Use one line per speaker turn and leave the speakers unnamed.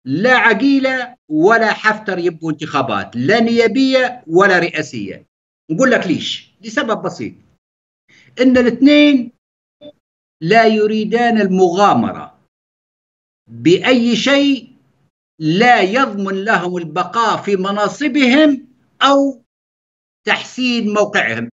لا عقيلة ولا حفتر يبقوا انتخابات لا نيابية ولا رئاسية. نقول لك ليش؟ لسبب بسيط، إن الاثنين لا يريدان المغامرة بأي شيء لا يضمن لهم البقاء في مناصبهم أو تحسين موقعهم.